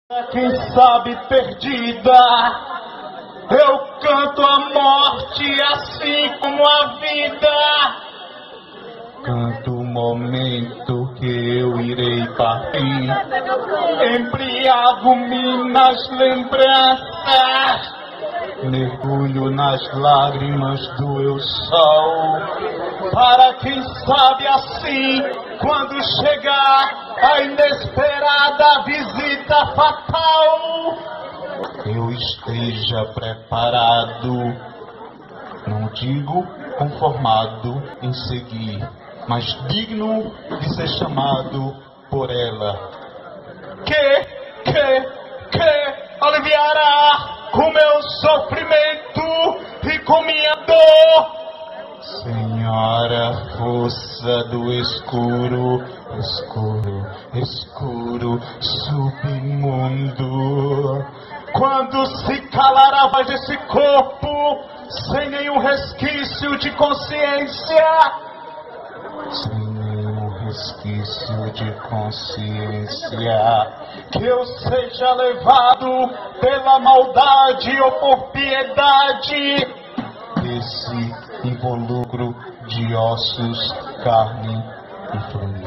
Quem sabe perdida, eu canto a morte assim como a vida. Canto o momento que eu irei partir, embriago-me nas lembranças, mergulho nas lágrimas do eu sol, para quem sabe assim, quando chegar a inesperada visita fatal, eu esteja preparado, não digo conformado em seguir, mas digno de ser chamado por ela, que aliviará com meu sofrimento e com minha dor. Senhora, força do escuro, escuro, submundo, quando se calar a voz desse corpo, sem nenhum resquício de consciência, que eu seja levado pela maldade ou por piedade, esse involucro de ossos, carne e frango.